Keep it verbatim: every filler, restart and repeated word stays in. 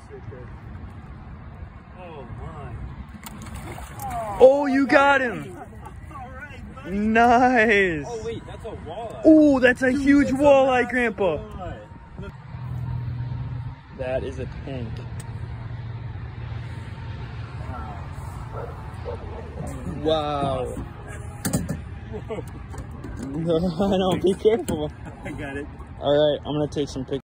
right there. Oh my. Oh, you got him. All right, buddy. Nice. Oh wait, that's a walleye. Oh, that's a Dude, huge that's a walleye, massive Grandpa. walleye. Look. That is a pink. Wow. Whoa. No, be careful. I got it. All right, I'm gonna take some pictures.